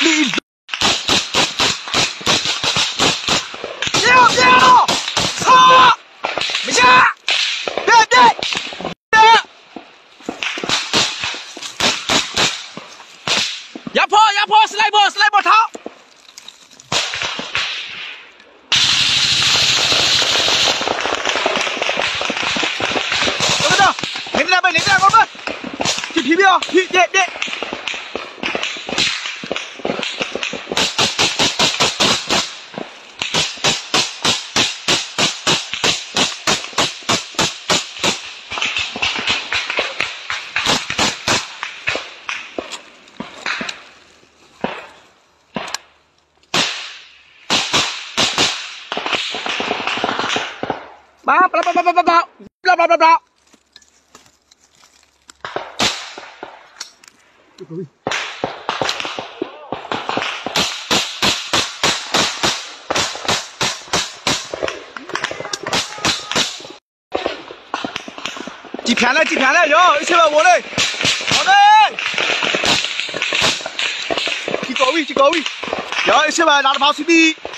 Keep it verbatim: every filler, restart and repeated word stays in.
掉掉，操！没下，别别别！压迫压迫，斯莱波斯莱波逃！等等等，你们两边，你们两个们，去皮表，皮别别。 Ba ba ba ba ba ba ba ba ba ba ba. Chị phèn này, chị phèn này, nhớ, xem vào bố đây. Bố đây. Chị cố đi, chị cố đi. Nhớ, xem vào đá pháo xí đi.